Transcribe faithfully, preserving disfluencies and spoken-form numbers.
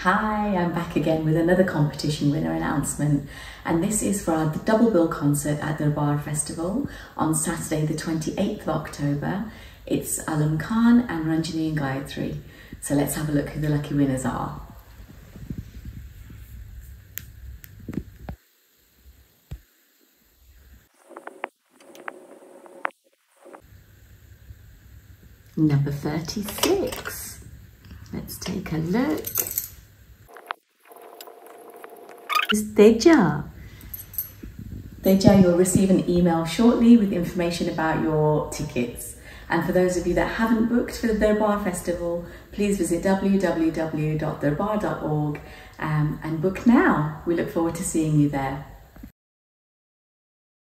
Hi, I'm back again with another competition winner announcement, and this is for our double bill concert at Darbar Festival on Saturday the twenty-eighth of October. It's Alam Khan and Ranjani-Gayatri. So let's have a look who the lucky winners are. Number thirty-six. Let's take a look. It's Deja. Deja, you'll receive an email shortly with information about your tickets. And for those of you that haven't booked for the Darbar Festival, please visit w w w dot darbar dot org um, and book now. We look forward to seeing you there.